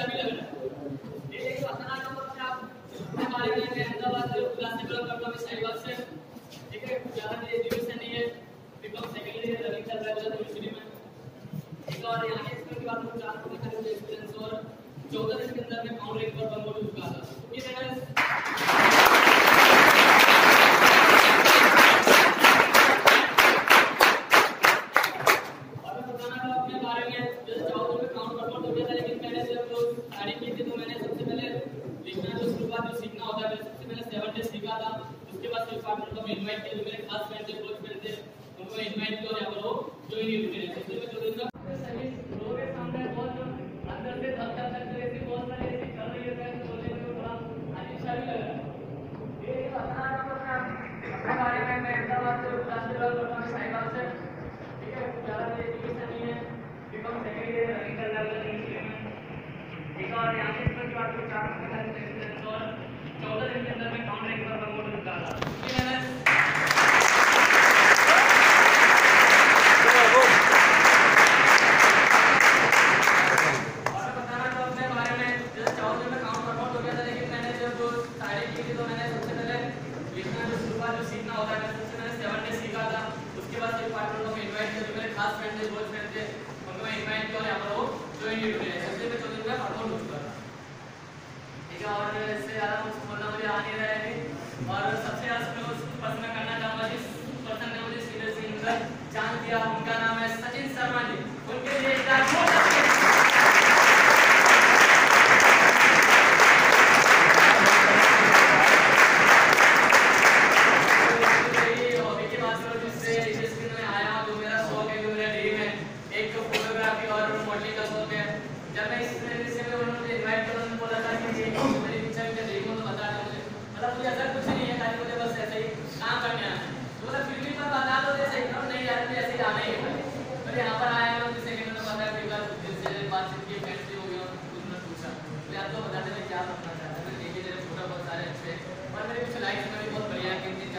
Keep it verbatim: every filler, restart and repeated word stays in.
अच्छा भी लग रहा है। ये देखिए अपना नाम अपने आप हमारे में मैं अहमदाबाद से क्लास से बिलोंग करता हूँ, मैं साहिबाग से। ठीक है, यहाँ पे एजुकेशन नहीं है, बीकॉम सेकेंड ईयर रनिंग चल रहा है यूनिवर्सिटी में। ठीक है, और यहाँ के एक्सपीरियंस की बात करूँ, चार महीने का एक्सपीरियंस और चौदह दिन के अंदर मैं काउंट रैंक पर प्रमोट हो चुका था। ये इनवाइट किया, जो मेरे खास फ्रेंड थे, क्लोज फ्रेंड थे, उनको मैं इनवाइट किया और यहाँ पर वो ज्वाइन ही हुए। इसलिए मैं जो दिन का सभी लोगों के सामने बहुत अंदर से धक धक धक ऐसी बहुत सारी ऐसी चल रही है, मैं बोलने में थोड़ा अजीब सा भी लग रहा है। ये अपना अपना अपने बारे में मैं अहमदाबाद से क्लास से बिलोंग करता हूँ, साहिबाग से। ठीक है, ज़्यादा एजुकेशन नहीं है, बीकॉम सेकेंड ईयर रनिंग चल रहा है यूनिवर्सिटी में। ठीक है, और यहाँ से की बात करूँ, चार महीने का एक्सपीरियंस और चौदह दिन के अंदर मैं काउंट रैंक पर प्रमोट हो चुका था। और सबसे ज्यादा पसंद करना चाहूँगा जिस पर्सन ने मुझे सीरियसली इंटर जान दिया, उनका नाम है सचिन शर्मा जी। उनके लिए एक बार बहुत हॉबी की बात करूँ, जिससे जिसके मैं आया हूँ, जो मेरा शौक है, जो मेरा ड्रीम है, एक फोटोग्राफी और मॉडलिंग का शौक है। जब मैं इस विषय में उन्होंने इन्वाइट किया, उन्होंने बोला था कि मेरी इच्छा है, ड्रीम हो तो बता दो मुझे। मतलब मुझे ऐसा कुछ नहीं है, खाली मुझे बस ऐसे ही काम करने आना है। तो मतलब फिर भी मैं बता दो जैसे एकदम नहीं यार, मुझे ऐसे ही आना ही है। मैं यहाँ पर आया हूँ, जिससे कि मैंने बताया कि बात जिससे बातचीत की, फ्रेंड से हो गया, उन्होंने पूछा मैं आपको बताते मैं क्या बनना चाहता हूँ। मैं देखिए मेरे फोटो बहुत सारे अच्छे और मेरे कुछ लाइक्स में भी बहुत बढ़िया,